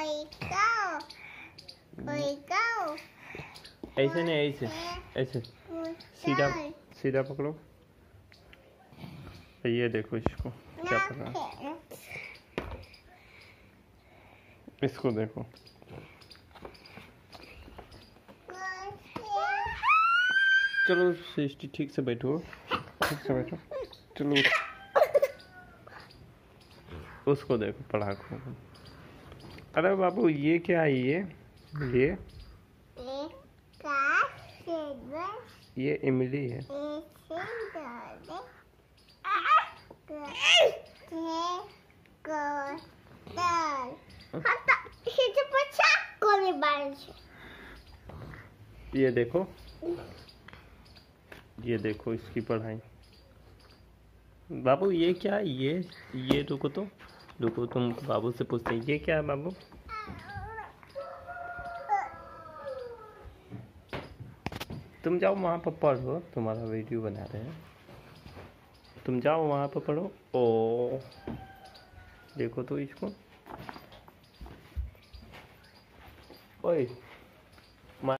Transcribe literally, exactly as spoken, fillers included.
ऐसे नहीं, ऐसे ऐसे सीधा सीधा पकड़ो। ये देखो इसको क्या पकड़ा, इसको देखो। चलो सृष्टि ठीक से बैठो, ठीक से बैठो। चलो उसको देखो पढ़ाको। अरे बाबू ये क्या है? ये ये ये इमली है। ये देखो, ये देखो इसकी पढ़ाई। बाबू ये क्या है? ये ये रुको तो, रुको, तुम बाबू से पूछते हैं ये क्या है बाबू? तुम जाओ वहाँ पर पढ़ो, तुम्हारा वीडियो बना रहे हैं। तुम जाओ वहाँ पर पढ़ो। ओ देखो तो इसको। ओए